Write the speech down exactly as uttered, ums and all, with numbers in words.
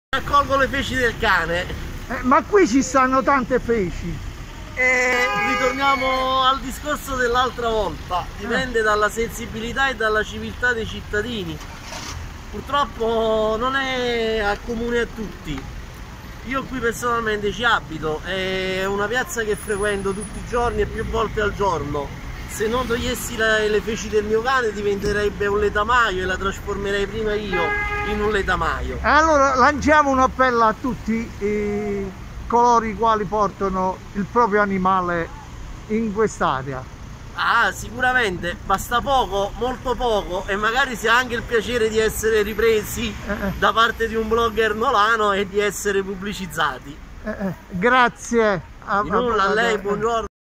Raccolgo le feci del cane. Eh, ma qui ci stanno tante feci. E ritorniamo al discorso dell'altra volta. Dipende dalla sensibilità e dalla civiltà dei cittadini. Purtroppo non è accomune a tutti. Io qui personalmente ci abito, è una piazza che frequento tutti i giorni e più volte al giorno. Se non togliessi la, le feci del mio cane diventerebbe un letamaio e la trasformerei prima io in un letamaio. Allora lanciamo un appello a tutti i, coloro i quali portano il proprio animale in quest'area. Ah, sicuramente, basta poco, molto poco, e magari si ha anche il piacere di essere ripresi eh, eh. da parte di un blogger nolano e di essere pubblicizzati. Eh, eh. Grazie. Di nulla, a lei, buongiorno.